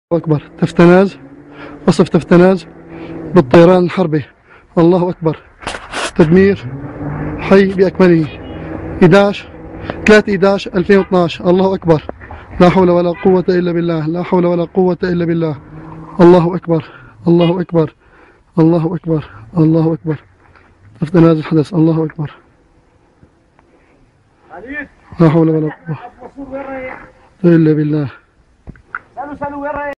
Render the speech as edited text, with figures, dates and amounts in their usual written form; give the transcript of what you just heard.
أكبر. تفتناز، وصف تفتناز بالطيران الحربي. الله أكبر. تدمير حي بأكمله. 3/11/2012. الله أكبر. لا حول ولا قوة إلا بالله، لا حول ولا قوة إلا بالله. الله أكبر، الله أكبر، الله أكبر، الله أكبر. تفتناز الحدث. الله أكبر. لا حول ولا قوة إلا بالله.